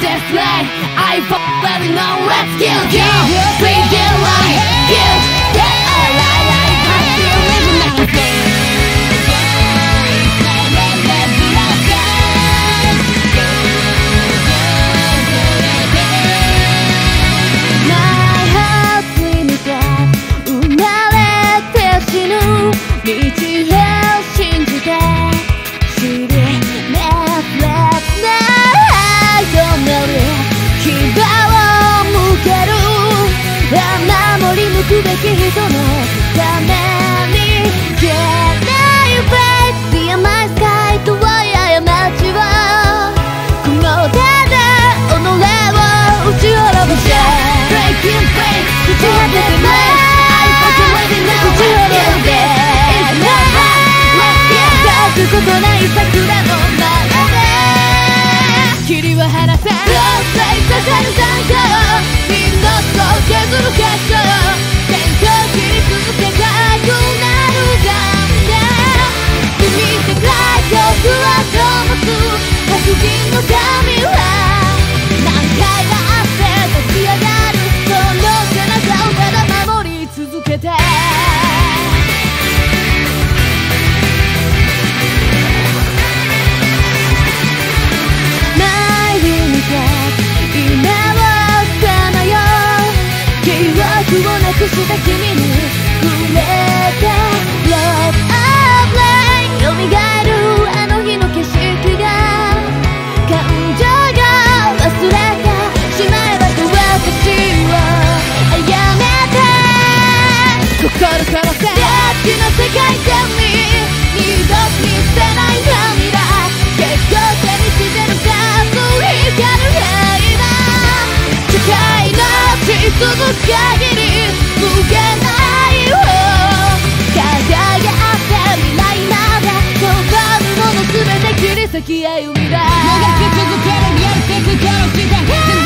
display. I let it know, let's kill you. Bring it like you. Yeah, I feel living like a fool. My heart's limited. 生まれて死ぬ道を信じて知り熱烈な愛なる牙を向ける守り抜くべき人のために Get my face Be my sky とは過ちはこの手で己を打ち滅ぼせ Breaking face 打ち果ててない打ち滅ぼせ It's not hard 咲くことない桜の前で霧は晴らせ Don't say 刺さる残響命を削る結晶天空切り続けたくなるだんで君世界極は灯す白銀の神は何回だって立ち上がるその背中をただ守り続けてをなくした君に触れた Love of Light 蘇るあの日の景色が感情が忘れてしまえばと私を殺めて心からせ大きな世界線に二度見せない涙結構手にしてる数光る平和世界の続く限り無限の愛を輝って未来まで望むもの全て切り裂き歩みだもがき続けるやり続ける時間